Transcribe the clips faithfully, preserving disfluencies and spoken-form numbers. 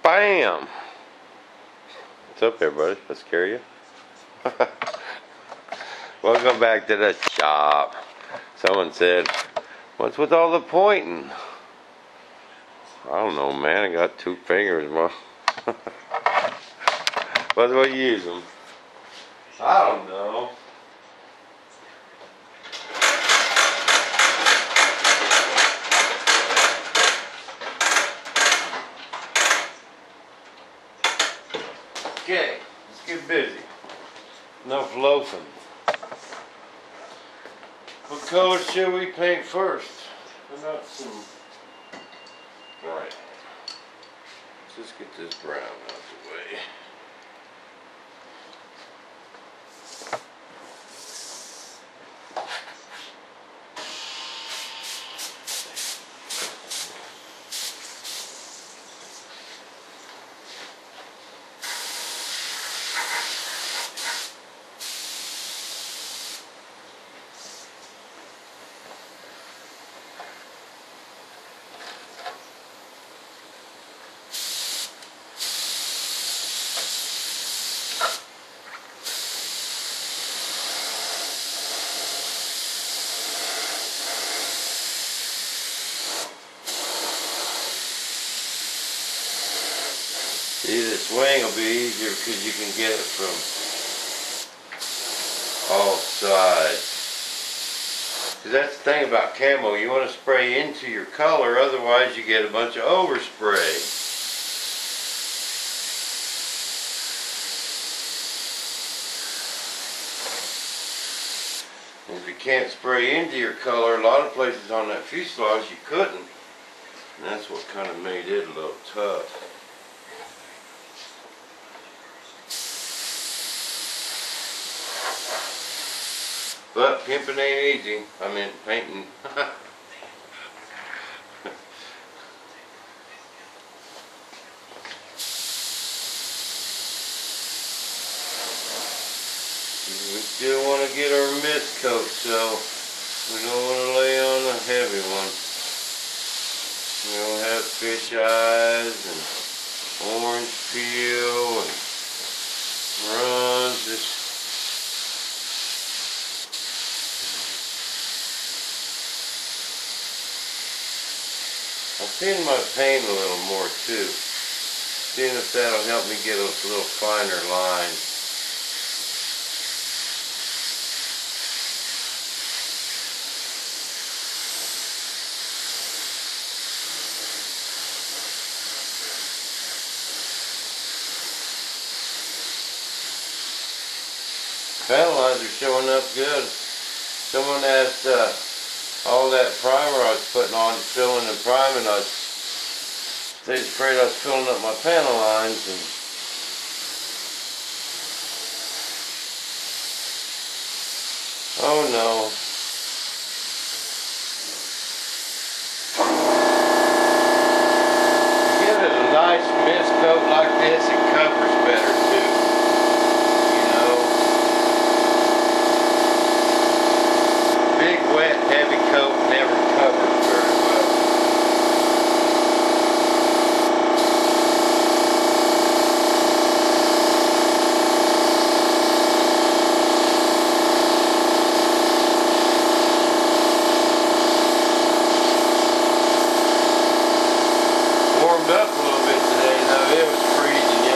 Bam! What's up, everybody? That scare you? Welcome back to the shop. Someone said, what's with all the pointing? I don't know, man. I got two fingers. Well, what do I use them? I don't know. Okay, let's get busy. Enough loafing. What color should we paint first? How about some brown? Let's just get this brown out of the way. See, this wing will be easier because you can get it from all sides. Because that's the thing about camo, you want to spray into your color, otherwise you get a bunch of overspray. And if you can't spray into your color, a lot of places on that fuselage you couldn't. And that's what kind of made it a little tough. But pimping ain't easy. I mean, painting. We still want to get our mist coat, so we don't want to lay on a heavy one. We don't have fish eyes and orange peel and runs. Just I'm seeing my paint a little more too. Seeing if that'll help me get a little finer line. Panel lines are showing up good. Someone asked uh, all that primer I was putting on, filling and priming, I was, they was afraid I was filling up my panel lines, and oh no. You give it a nice mist coat like this, it covers better too. You know, big wet heavy coat never covers very well. Warmed up a little bit today though. It was freezing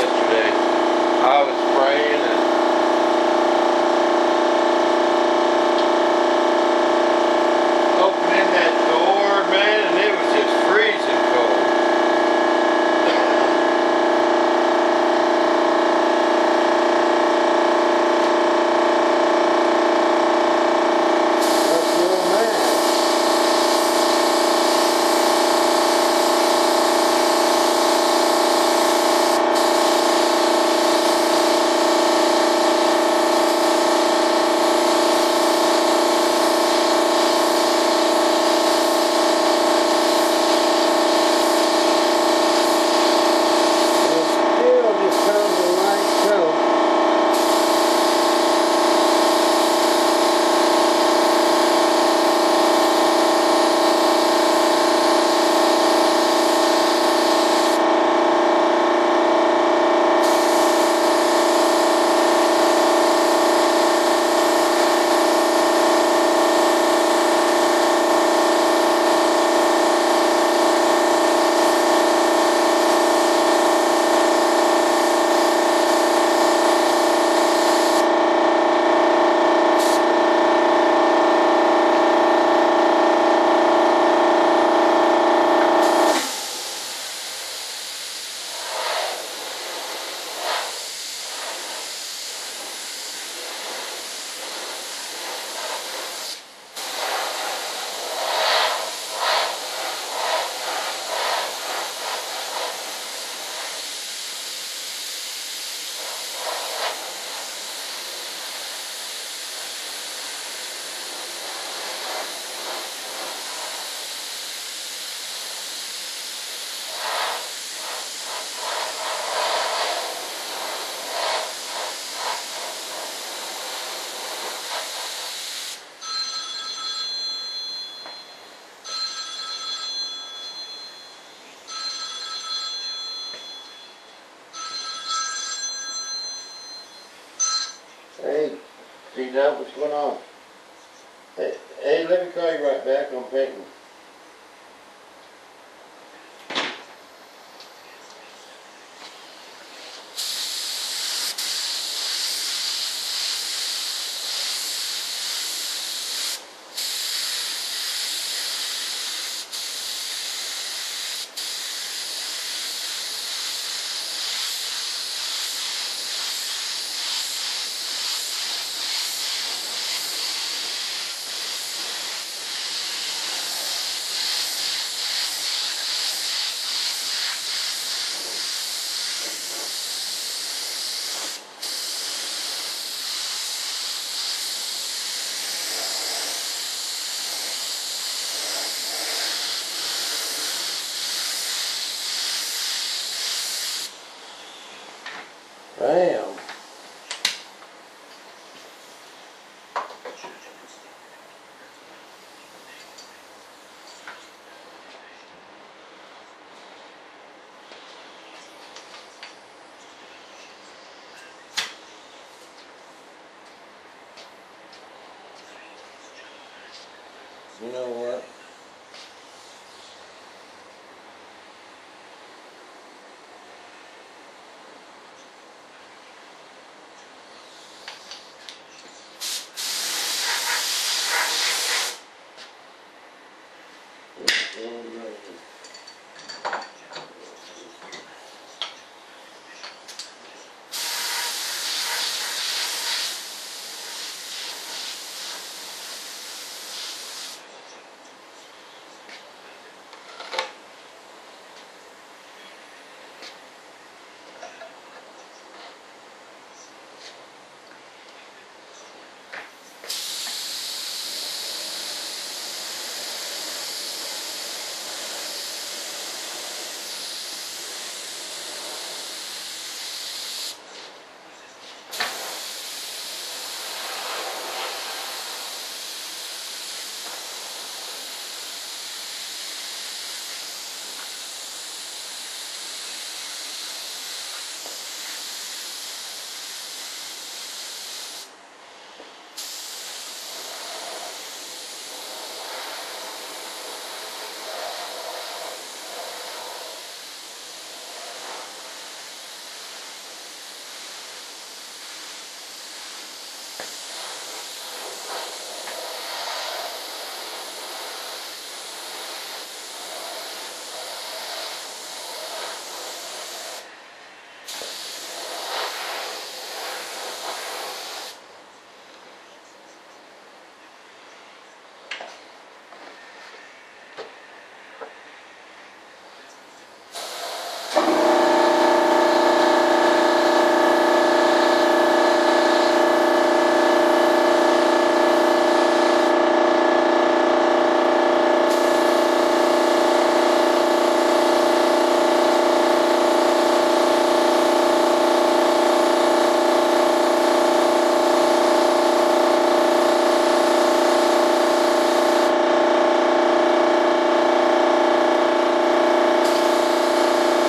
Hey, see that? What's going on? Hey, hey, let me call you right back. I'm painting. Bam. You know what?